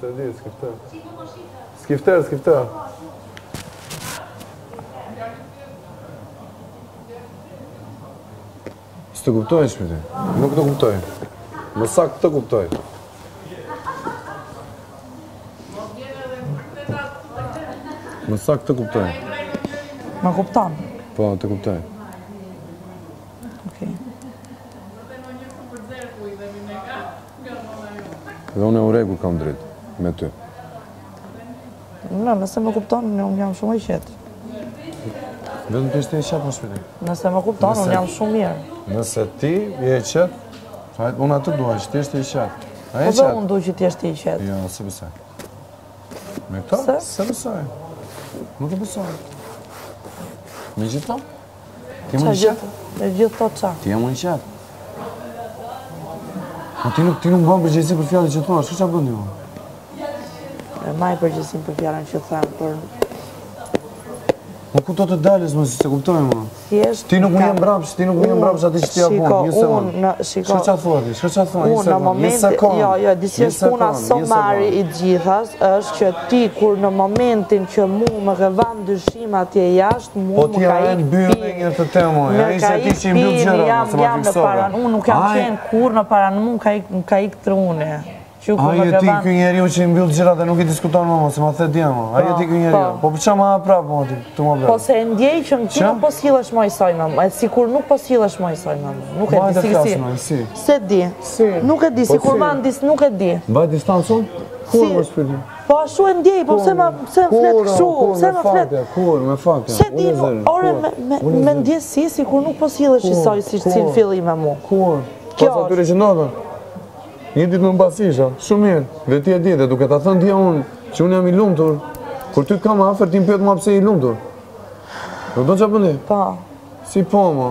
Se di, skifter. Skifter, skifter. Së të kuptoj, shpiti. Nuk të kuptoj. Më saktë të kuptoj. Më saktë të kuptoj. Më kupton? Po, të kuptoj. Okej. Dhe unë e uregur kam drejt, me ty. Nëse më kupton, unë jam shumë i qetë. Vetëm të ishte i qetë, më shpiti. Nëse më kupton, unë jam shumë mirë. Nëse ti je i qetë, unë atë duaj që ti ishte i qetë. Po dhe unë du që ti është i qetë. Jo, se besoj. Me këto? Se besoj. Nuk e besoj. Me gjithë to? Ti më i qetë? Me gjithë to qa? Ti jam më i qetë. Po ti nuk bën përgjegjësi për fjalën që thua, çfarë bën ti? E maj përgjegjësinë për fjalën që them, por Po ku do të dalësh më se kuptoj më? Thjesht ti nuk më jep mbrapsht, ti nuk më jep mbrapsht atë që ti apo. Shiko, çfarë thua ti? Çfarë thua? Unë në momentin, jo, disi është puna somari i gjithas, është që ti kur në momentin që mu më ke vënë dyshim atje jashtë, mu më ka ikë mbyllë një të temë. Ja ishte ti që i mbyll gjëra, jam në para, unë nuk jam qenë kur në para, mu ka ikë trune. Aje ti ky njeriu që i mbyll gjërat dhe nuk i diskuton më, se ma the djema. Aje ti ky njeriu. Po për çfarë ma prap mo ti? Tu më bëj. Po se ndjej që ti nuk po sillesh më i saj më, sikur nuk po sillesh më i saj më. Nuk e di si. Se di. Nuk e di, sikur ma ndis, nuk e di. Mbaj distancën? Kur më shpirti? Po ashtu e ndjej, po pse më flet kështu? Pse më flet? Kur, me fakt. Se di, ore me ndjesi sikur nuk po sillesh i saj si fillim me mua. Kur? Pas atyre që ndodhen. Një ditë më mbasisha, shumë mirë, dhe ti e di, dhe duke ta thënë dia unë, që unë jam i lumtur, kur ty kam afër, ti më pyet mua pse i lumtur. Nuk do çfarë bëni? Po. Si po mo?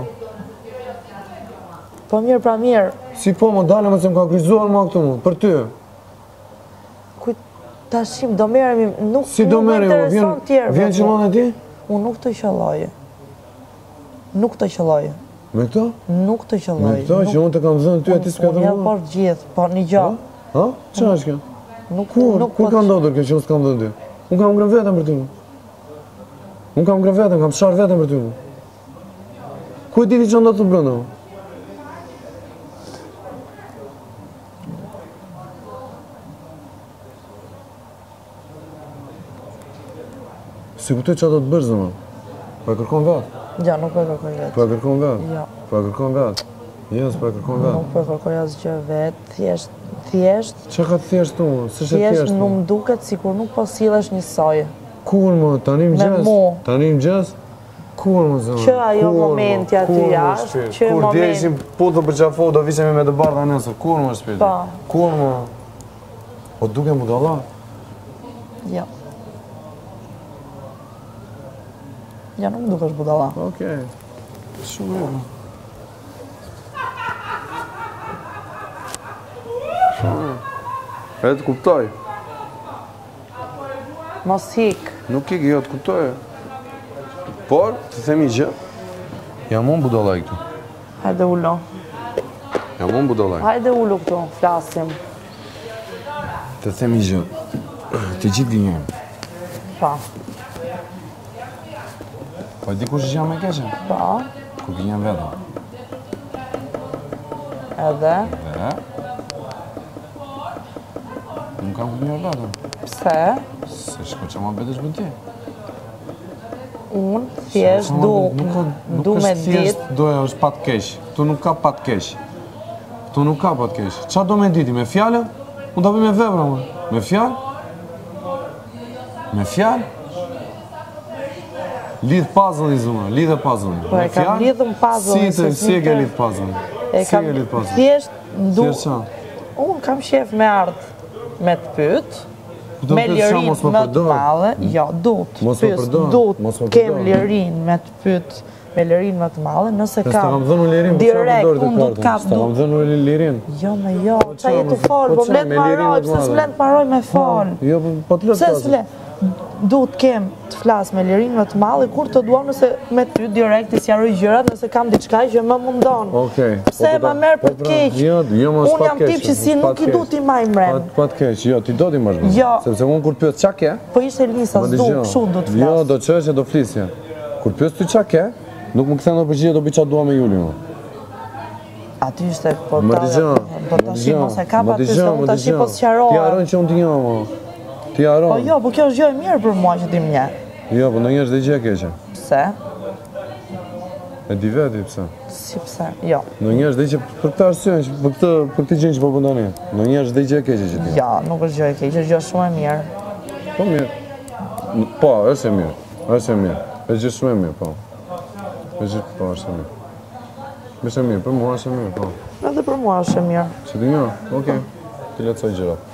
Po mirë pra mirë. Si po mo, dalë më se më ka kryqëzuar mua këtu mu, për ty. Kuj, tashim, do merremi, nuk si do merremi, vjen qëllon e ti? Unë nuk të qëlloj. Nuk të qëlloj. Me këto? Nuk të qëlloj. Me këto që unë të kam dhënë ty e ti s'ka dhënë? Unë jam por gjithë, por një gjatë. Ha? Qa është kjo? Kur ka ndodhur kjo që unë s'kam dhënë ty? Unë kam ngrënë vetëm për ty mu. Unë kam ngrënë vetëm, kam sharë vetëm për ty mu. Ku e diti që ndodhë të brënda mu? Si kuptoj që do të bërë zëma? Po e kërkon vetë? Ja, nuk po e kërkoj vetë. Po e kërkon vetë? Ja. Po e kërkon vetë? Jo, s'po e kërkon vetë. Nuk po e kërkoj asgjë vetë, thjesht. Që ka thjesht tu? Thjesht nuk më duket sikur nuk po sillesh një saj. Kur më, tani më gjes? Tani më gjes? Kur më zëma? Që ajo momenti aty jashtë, që moment... Kur djeshim putë për qafo, do visemi me të bardha nësër. Kur më shpirti? Pa. Kur më? O duke më dalla? Ja. Ja, nuk më duke është budalla. Okej. Shumë mirë. Shumë mirë. E të kuptoj. Mos hik. Nuk hik, jo, të kuptoj. Por, të themi gjë, jam unë budallaj këtu. Hajde ullo. Jam unë budallaj. Hajde ullo këtu, flasim. Të themi gjë, të gjithë gënjojmë. Pa. Po e di kush që jam me keqen? Pa. Ku gënjem vetëm. Edhe? Nuk kam gënjem vetëm. Pse? Se shko që ma betesh bën ti. Unë thjesht du me dit... Doja është pat keq. Tu nuk ka pat keq. Tu nuk ka pat keq. Qa do me diti? Me fjallë? Unë ta bëj me vepra më. Me fjallë? Me fjallë? Lidh puzzle-in zëma, lidhe puzzle-in. Po e kam lidhën puzzle-in. Si e ke lidh puzzle-in? E kam thjesht du... Unë kam shef me ardhë me të pytë, me lirin më të madhe, jo, du të kem lirin me të pytë, me lirin më të madhe, nëse kam direkt, unë du të kap, du... Sta kam dhënu lirin? Jo, me jo, qa jetu falë, po mlet maroj, pëse s'mlet maroj me falë. Jo, po të lëtë pëse s'mlet? duhet kem të flas me lirinë më të madhe, kur të dua nëse me ty direkt i sjaroj gjërat nëse kam diçka që më mundon. Pse ma merr për të keq? Unë jam tip që si nuk i du t'i maj mrem. Pa të keq, jo, ti do t'i mash mrem. Sepse unë kur pyet qa ke? Po ishte Elisa, s'du, kështu do të flas. Jo, do qesh e do flisje. Kur pyet ty qa ke, nuk më kthen do përgjigje do bi qa dua me Julin. Aty ishte, po ta shi mos e kap aty, se unë ta shi po s'qarohet. Ti haron që unë t'i njoh, ti haron. Po jo, po kjo është gjë e mirë për mua që ti më njeh. Jo, po ndonjëherë është dhe gjë e keqe. Pse? E di veti pse. Si pse? Jo. Ndonjëherë është dhe gjë për këtë arsye, për këtë gjë që po bën tani. Ndonjëherë është dhe gjë e keqe që ti. Jo, nuk është gjë e keqe, është gjë shumë e mirë. Po mirë. Po, është e mirë. Është e mirë. Është gjë shumë e mirë, po. Është gjë, po, është e mirë. Është e mirë, për mua është e mirë, po. Edhe për mua është e mirë. Që ti njoh? Okej. Ti lehtësoj gjërat.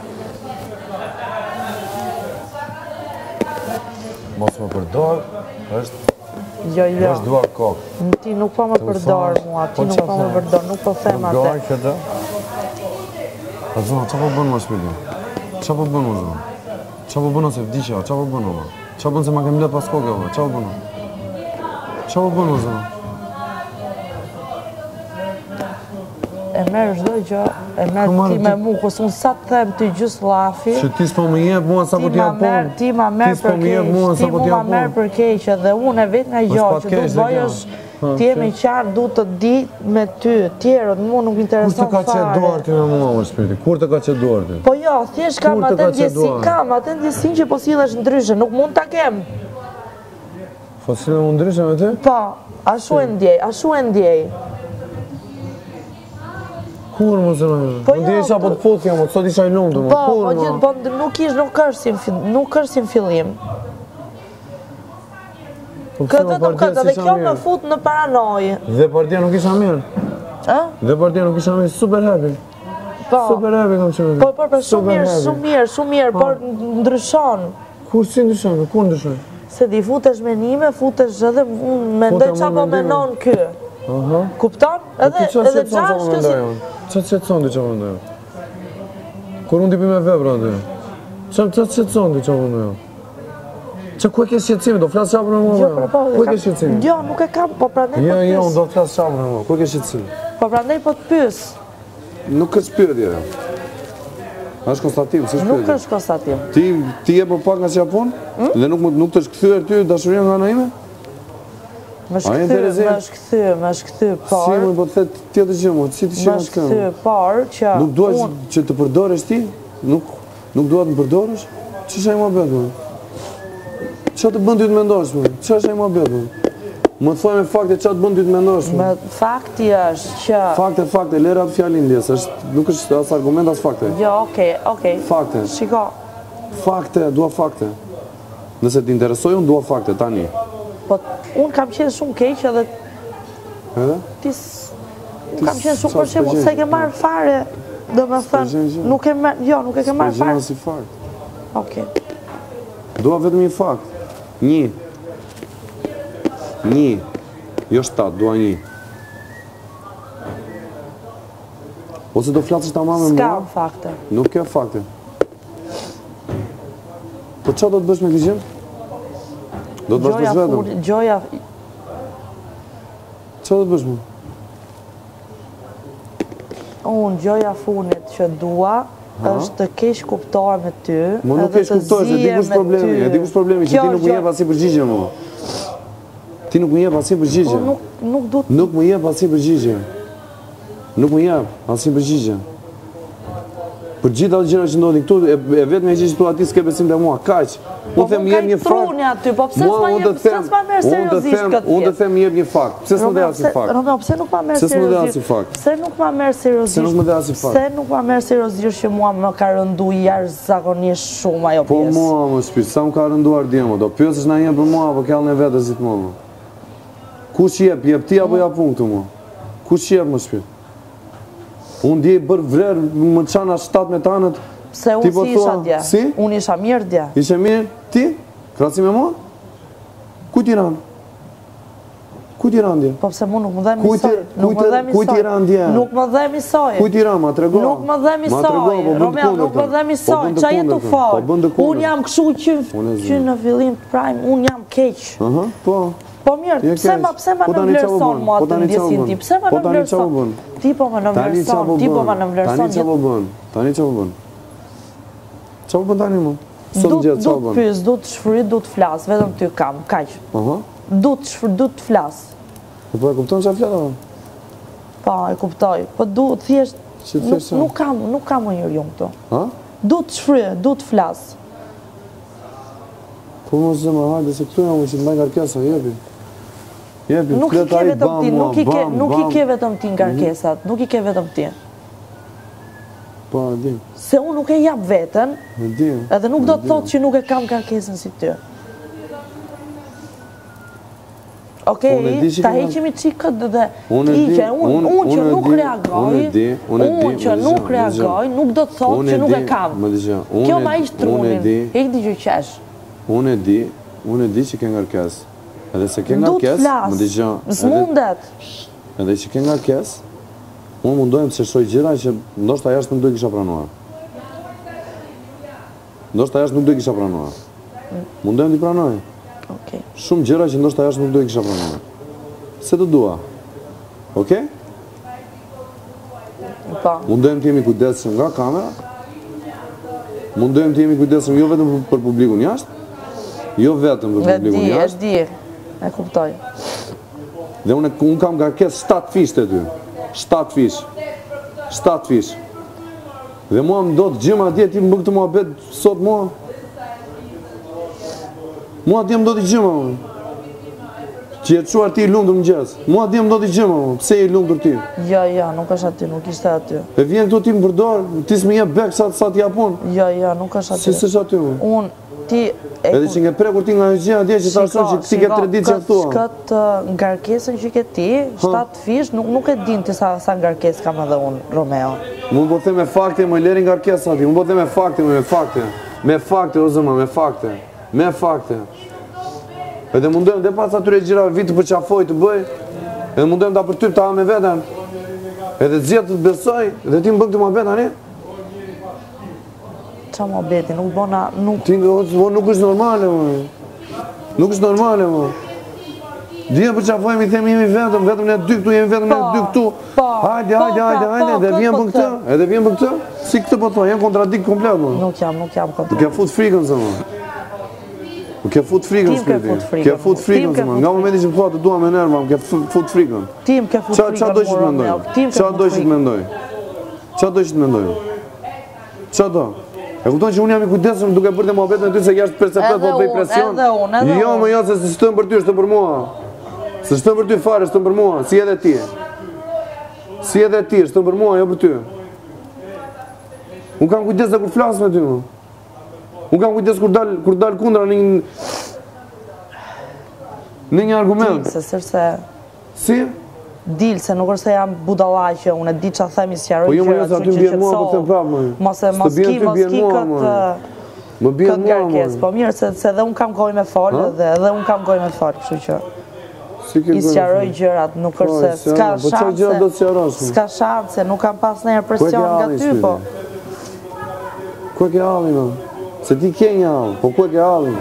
Mos më përdor, është... Jo, jo. Është duar kokë. Ti nuk po më përdor mua, ti nuk po më përdor, nuk po them atë. Përdor këtë? A zona, qa po bënë më shpilin? Qa po bënë më zona? Qa po bënë ose vdisha, qa po bënë më? Qa po bënë se ma kem let pas kokë, qa po bënë? Qa po bënë më zona? E merë çdo gjë, e merë ti me mu, kësë unë sa të them ty gjysë lafi. Që ti s'po më jep mua sa po t'ja pun. Ti ma merë për keq, ti mu ma merë për keq, dhe unë e vetë nga gjë që du të bëj është ti e me qarë, du të di me ty, tjerët, mu nuk intereson fare. Kur të ka qetë duar ti me mua, më shpirti? Kur të ka qetë duar ti? Po jo, thjesht kam atë ndjesin që po sillesh ndryshe, nuk mund ta kem. Po sillesh mund ndryshe me ty? Po, ashtu e ndjej. Kur më zënë? Më ndi isha po të fotja, më të sot isha i lumtur, më kur më? Po, nuk është si në fillim. Dhe kjo më fut në paranojë. Dhe partia nuk isha mirë? Dhe partia nuk isha mirë, super happy. Super happy kam qenë. Po, shumë mirë, por ndryshon. Kur si ndryshon? Kur ndryshon? Se di futesh me nime, futesh edhe mendoj qa po menon ky. Kupton? Edhe gjash kësi... Qa të qëtëson të qa më ndojë? Kur unë t'i pi me vebra të? Qa të qëtëson të qa më ndojë? Qa ku e ke shqetësimi? Do flasë qabër në mua? Ku e ke shqetësimi? Jo, nuk e kam, po prandaj po t'pys. Jo, unë do flasë qabër në mua. Ku e ke shqetësimi? Po prandaj po t'pys. Nuk është pyetje. është konstatim, si shpyetje. Nuk është konstatim. Ti je për pak nga që Japon? Dhe nuk të është këthyër ty dashuria nga në ime? Më është këthy, por... Si më po të thetë tjetë që më, si të që më të këmë? Më është këthy, por që... Nuk duhet që të përdoresh ti? Nuk duhet të përdoresh? Që shaj më betë, më? Që të bënd ty të mendosh, më? Që shaj më betë, më? Më të thoj me fakte që të bënd ty të mendosh, më? Fakti është që... Fakte, lera të fjallin ndjes, nuk është as argument as fakte. Jo, okej. Fakte. Shiko. Fakte, dua fakte. Nëse t'interesoj, unë dua fakte, tani. Po, unë kam qenë shumë keq edhe... Edhe? Unë kam qenë shumë përshimu, se ke marrë fare, dhe me thënë, nuk e ke marrë fare. Si fakt. Okej. Dua vetëm një fakt. Një. Jo 7, dua një. Ose do flasësh ta mamë me mua? S'kam fakte. Nuk ke fakte. Po që do të bësh me këtë gjë? Do të bësh vetëm? Gjoja... Që do të bësh mu? Unë, gjoja funit që dua, është të kesh kuptoar me ty, edhe të zije me ty. E di kush problemi, që ti nuk më jep asi përgjigje mu. Ti nuk më jep asi përgjigje. Nuk më jep asi përgjigje. Nuk më jep asi përgjigje. Për gjitha të gjëra që ndodhin këtu, e vetëm e gjë që tu ati s'ke besim dhe mua, kaq. Unë them jep një fakt. Unë të them jep një fakt. Pse s'më dhe asi fakt? Romeo, pse nuk ma merë seriozisht? Pse nuk ma merë seriozisht? Pse nuk ma merë seriozisht që mua më ka rëndu jashtëzakonisht shumë ajo pjesë? Po mua më shpirt, sa më ka rënduar djemo, do pyesësh na një për mua apo kjallën e vetës ditë mua. Kush jep ti apo jap unë këtu mua? Kush jep më shpirt? Unë dje bërë vrerë më qana 7 me tanët. Pse unë si isha dje? Si? Unë isha mirë dje. Ishe mirë? Ti? Krasi me mua? Ku ti ranë? Ku t'i randje? Po pse mu nuk më dhe misoj. Ku t'i randje? Nuk më dhe misoj. Ku t'i randje? Ma trego. Nuk më dhe misoj. Romeo, nuk më dhe misoj. Qa jetu fal? Unë jam këshu që në fillim të prime, unë jam keq. Po. Po mirë, pse ma në vlerëson mua të ndjesin ti? Pse ma në vlerëson? Ti po ma në vlerëson, ti po ma në vlerëson. Tani që po bën? Qa po bën tani mu? Du të pys, du të shfryt, du të flas, vetëm ty kam, kaq. Du të shfryt, du të flas. Po e kupton që a fletë? Pa, e kuptoj. Po du të thjesht, nuk kam më njërë këto. Du të shfryt, du të flas. Po mos zëma hajde se këtu jam që të mbaj ngarkesa, jepi. Nuk i ke vetëm ti, nuk i ke vetëm ti ngarkesat, nuk i ke vetëm ti. Po, e di. Se unë nuk e jap vetën, edhe nuk do të thotë që nuk e kam ngarkesën si ty. Okej, ta heqimi qikët dhe ike, unë që nuk reagoj, nuk do të thotë që nuk e kam. Kjo ma ishtë trunin, hek di që qesh. Unë e di që ke ngarkes. Edhe se ke ngarkes, më di që... S'mundet. Edhe që ke ngarkes, unë mundohem të sheshoj gjëra që ndoshta jashtë nuk do i kisha pranuar. Ndoshta jashtë nuk do i kisha pranuar. Mundohem t'i pranoj. Shumë gjëra që ndoshta jashtë nuk do i kisha pranuar. Se të dua. Okej? Mundohem t'jemi kujdesshëm nga kamera. Mundohem t'jemi kujdesshëm jo vetëm për publikun jashtë, jo vetëm për publikun jashtë. E kuptoj. Dhe unë kam ngarkesë 7 fish të ty. 7 fish. 7 fish. Dhe mua më do të gjyma atje ti më bëgë të muhabet sot mua. Mua atje më do të gjyma unë. Që jetë shuar ti i lumtur më gjesë. Mua atje më do të gjyma unë. Pse i lumtur ti? Ja, nuk është aty, nuk ishte aty. E vjen këtu ti më përdor, ti s'më jep bek sa ti japon. Ja, nuk është aty. Si s'është aty unë? Unë, ti... Edhe që nge prekur ti nga një gjë atje që ta shon që ti ke 3 ditë që thua. Këtë ngarkesën që ke ti, 7 fish, nuk e din ti sa ngarkesë kam edhe unë, Romeo. Mu po the me fakte, më leri ngarkesa ati, mu po the me fakte, me fakte. Me fakte, o zëma, me fakte. Me fakte. Edhe mundohem dhe pas atyre gjira vitë për qafoj të bëj, edhe mundohem da për typ të ha me veten. Edhe zjetë të besoj, dhe ti më bëgë të më beta, ne? Qa më beti, nuk bona, nuk... Nuk është normale, më. Nuk është normale, më. Dhja për qafojmë i themi jemi vetëm ne 2 këtu, jemi vetëm ne 2 këtu. Hajde, dhe vjen për këtë, edhe vjen për këtë. Si këtë po thua, jem kontradikt komplet, më. Nuk jam kontradikt. Nuk e fut frikën, zë, më. Nuk e fut frikën, s'piti. Ke fut frikën, zë, më. Nga momenti që më thua të dua me nërë, më ke fut frikën. Tim ke fut frikën, Qa do që të mendoj? Qa do që të mendoj? Qa do që të mendoj? Qa do? E kupton që unë jam i kujdesshëm duke bërë të muhabet me ty se jashtë perceptet po bëj presion. Edhe unë. Jo, më jo, se s'tëm për ty, s'tëm për mua. Se s'tëm për ty fare, s'tëm për mua, si edhe ti. Si edhe ti, s'tëm për mua, jo për ty. Unë kam kujdes dhe kur flasë me ty, më. Unë kam kujdes kur dal kundra në një argument. Se sërse... Si? Dilë, se nuk është se jam budalaqe, unë e di që a themi s'jaroj gjëra. Po jo më jo, se aty m'bjen mua, po të them prapë, më. Mos ki këtë ngarkesë. Po mirë, se edhe unë kam gojë me folë, dhe edhe unë kam gojë me folë, kështu që... I s'jaroj gjërat, nuk është se s'ka shanse, nuk kam pas nëjër presion nga ty, po... Ku e ke halin, më? Se ti ke një halin, po ku e ke halin?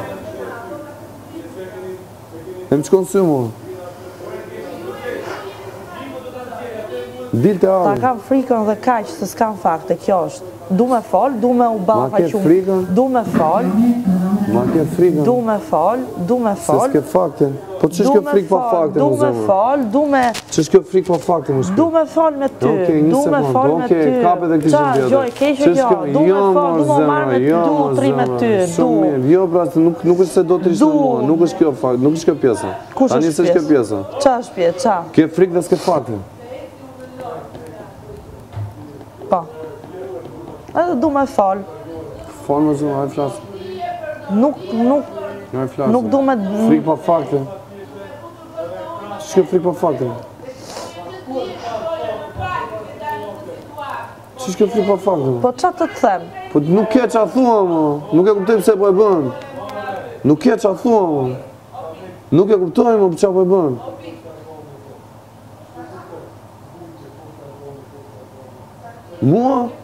E më qëkonë sy, më. Ta kam frikën dhe kaq se s'kam fakte, kjo është. Du me fol, du me u ballë faqum. Du me fol. Ma ke frikën. Du me fol, du me fol. Se s'ke fakte. Po që shke frikë pa fakte, më zëmë? Du me fol, du me... Që shke frikë pa fakte, më shke? Du me fol me ty. Du me fol me ty. Oke, kape dhe këtë që vjetë. Gjoj, keqe kjo. Du me fol, du me marrë me ty, du me tri me ty. Shumë mirë. Jo, brastë, nuk është se do të rishtë me mua. Nuk është kjo fakte, nuk është kjo pjesa. Kush është pjesa? Qa është pjesa? Qa? Ke frikë dhe s'ke fakte. Po. Edhe du me fol. Fol më zëmë, hajë flasë. Nuk du me... Frikë pa fakte. Që frikë pa fakte? Që shke frikë pa fakte? Po qa të them? Po nuk ke qa thua, më. Nuk e kuptoj pëse po e bën. Nuk ke qa thua, më. Nuk e kuptoj, më, qa po e bën. Mua?